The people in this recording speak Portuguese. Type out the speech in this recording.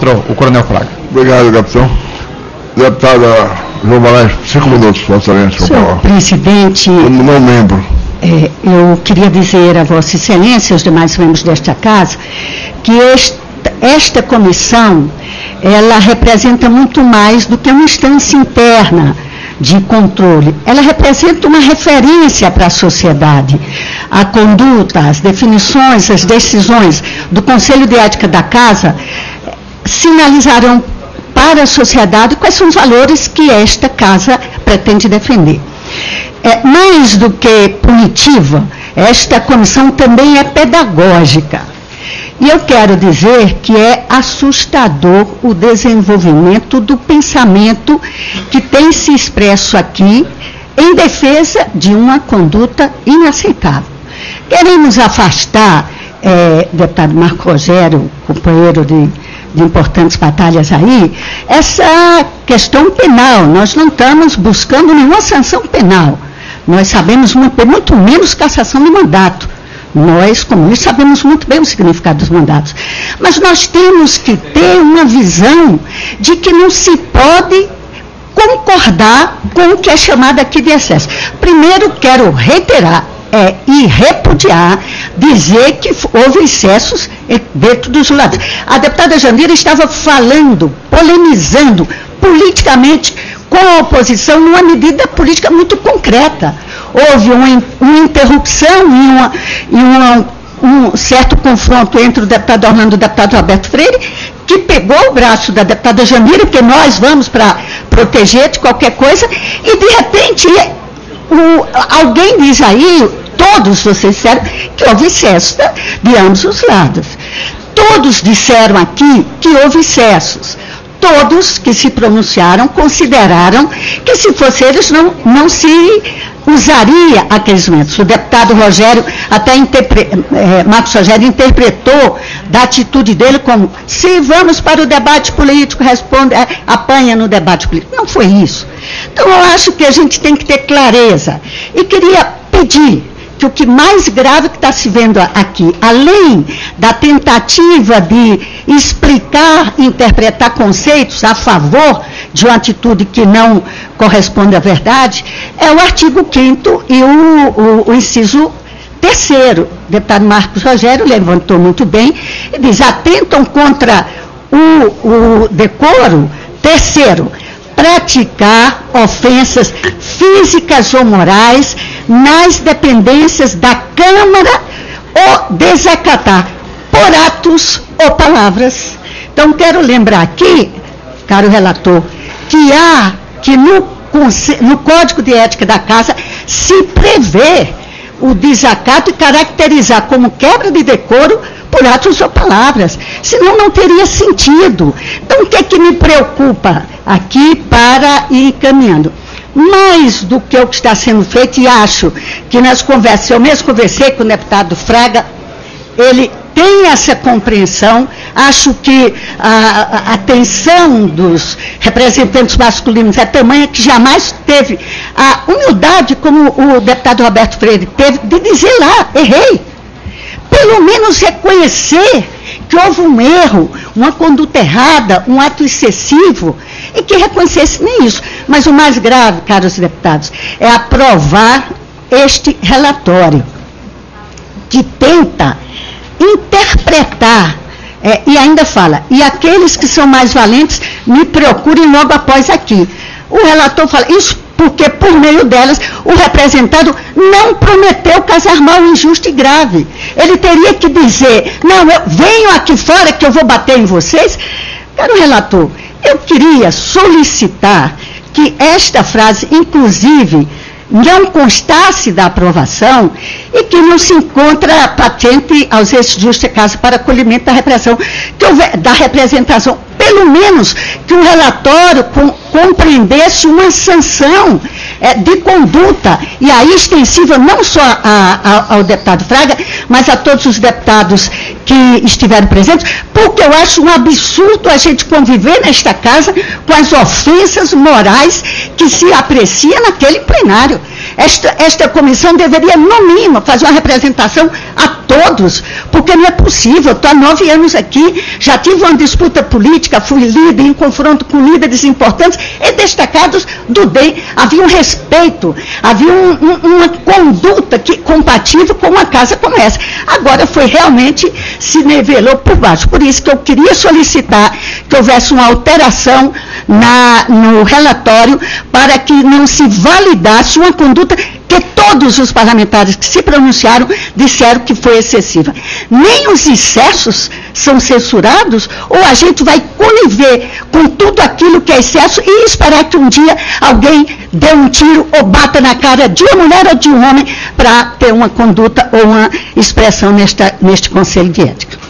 O Coronel Fraga. Obrigado, capitão. Deputada João Moraes, 5 minutos, Vossa Excelência. Senhor presidente, não membro. Eu queria dizer a Vossa Excelência e aos demais membros desta casa que esta comissão, ela representa muito mais do que uma instância interna de controle. Ela representa uma referência para a sociedade. A conduta, as definições, as decisões do Conselho de Ética da Casa sinalizarão para a sociedade quais são os valores que esta Casa pretende defender. Mais do que punitiva, esta comissão também é pedagógica. E eu quero dizer que é assustador o desenvolvimento do pensamento que tem se expresso aqui em defesa de uma conduta inaceitável. Queremos afastar, deputado Marco Rogério, companheiro de importantes batalhas aí, essa questão penal. Nós não estamos buscando nenhuma sanção penal. Nós sabemos muito menos cassação de mandato. Nós, comunistas, sabemos muito bem o significado dos mandatos. Mas nós temos que ter uma visão de que não se pode concordar com o que é chamado aqui de excesso. Primeiro, quero reiterar e repudiar, dizer que houve excessos dentro dos lados. A deputada Jandira estava falando, polemizando politicamente com a oposição numa medida política muito concreta. Houve uma interrupção e um certo confronto entre o deputado Orlando e o deputado Roberto Freire, que pegou o braço da deputada Jandira, porque nós vamos para proteger de qualquer coisa, e de repente alguém diz aí, todos vocês disseram que houve excesso de ambos os lados. Todos disseram aqui que houve excessos. Todos que se pronunciaram consideraram que, se fosse eles, não se usaria aqueles métodos. O deputado Rogério, Marcos Rogério, interpretou da atitude dele como: se vamos para o debate político, apanha no debate político. Não foi isso. Então, eu acho que a gente tem que ter clareza. E queria pedir que o que mais grave que está se vendo aqui, além da tentativa de explicar, interpretar conceitos a favor de uma atitude que não corresponde à verdade, é o artigo 5º e o inciso 3º. O deputado Marcos Rogério levantou muito bem e diz: atentam contra o decoro. Terceiro, praticar ofensas físicas ou morais nas dependências da Câmara ou desacatar por atos ou palavras. Então, quero lembrar aqui, caro relator, que no Código de Ética da Casa se prevê o desacato e caracterizar como quebra de decoro por atos ou palavras, senão não teria sentido. Então, o que é que me preocupa aqui para ir caminhando? Mais do que o que está sendo feito, e acho que nas conversas, eu mesmo conversei com o deputado Fraga, ele tem essa compreensão. Acho que a atenção dos representantes masculinos é tamanha que jamais teve a humildade, como o deputado Roberto Freire teve, de dizer lá: errei. Pelo menos reconhecer que houve um erro, uma conduta errada, um ato excessivo, e que reconhecesse nem isso. Mas o mais grave, caros deputados, é aprovar este relatório, que tenta interpretar, e ainda fala: e aqueles que são mais valentes, me procurem logo após aqui. O relator fala isso porque, por meio delas, o representado não prometeu casar mal, injusto e grave. Ele teria que dizer: não, eu venho aqui fora que eu vou bater em vocês. Caro relator, eu queria solicitar que esta frase, inclusive, não constasse da aprovação e que não se encontra patente aos eixos de justa causa para acolhimento da representação. Pelo menos que o relatório compreendesse uma sanção de conduta, e aí extensível não só ao deputado Fraga, mas a todos os deputados que estiveram presentes, porque eu acho um absurdo a gente conviver nesta casa com as ofensas morais que se aprecia naquele plenário. esta comissão deveria, no mínimo, fazer uma representação a todos, porque não é possível. Estou há 9 anos aqui, já tive uma disputa política, fui líder em confronto com líderes importantes e destacados do DEM. Havia um respeito, havia uma conduta compatível com uma casa como essa. Agora realmente se nivelou por baixo. Por isso que eu queria solicitar que houvesse uma alteração no relatório para que não se validasse uma conduta que todos os parlamentares que se pronunciaram disseram que foi excessiva. Nem os excessos são censurados, ou a gente vai conviver com tudo aquilo que é excesso e esperar que um dia alguém dê um tiro ou bata na cara de uma mulher ou de um homem para ter uma conduta ou uma expressão neste Conselho de Ética.